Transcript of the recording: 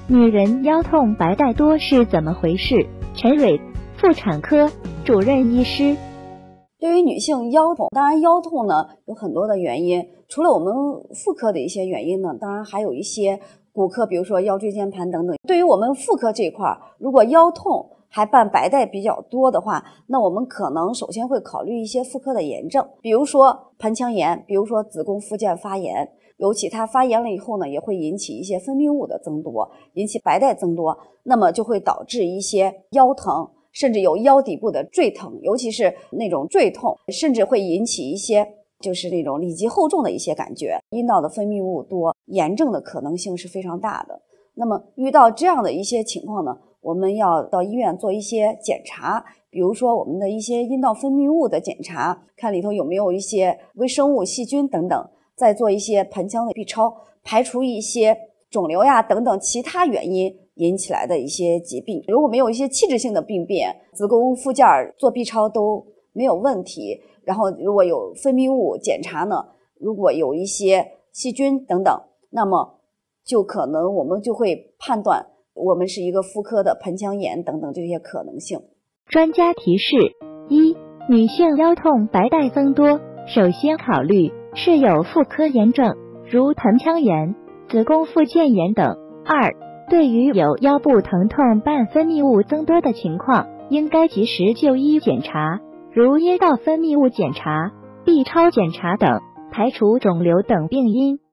女人腰痛白带多是怎么回事？陈蕊，妇产科主任医师。 对于女性腰痛，当然腰痛呢有很多的原因，除了我们妇科的一些原因呢，当然还有一些骨科，比如说腰椎间盘等等。对于我们妇科这一块，如果腰痛还伴白带比较多的话，那我们可能首先会考虑一些妇科的炎症，比如说盆腔炎，比如说子宫附件发炎，尤其它发炎了以后呢，也会引起一些分泌物的增多，引起白带增多，那么就会导致一些腰疼，甚至有腰底部的坠疼，尤其是那种坠痛，甚至会引起一些就是那种里脊厚重的一些感觉，阴道的分泌物多，炎症的可能性是非常大的。那么遇到这样的一些情况呢，我们要到医院做一些检查，比如说我们的一些阴道分泌物的检查，看里头有没有一些微生物、细菌等等，再做一些盆腔的 B 超，排除一些肿瘤呀等等其他原因引起来的一些疾病。如果没有一些器质性的病变，子宫附件做 B 超都没有问题，然后如果有分泌物检查呢，如果有一些细菌等等，那么就可能我们就会判断我们是一个妇科的盆腔炎等等这些可能性。 专家提示：一、女性腰痛白带增多，首先考虑是有妇科炎症，如盆腔炎、子宫附件炎等。二、对于有腰部疼痛伴分泌物增多的情况，应该及时就医检查，如阴道分泌物检查、B 超检查等，排除肿瘤等病因。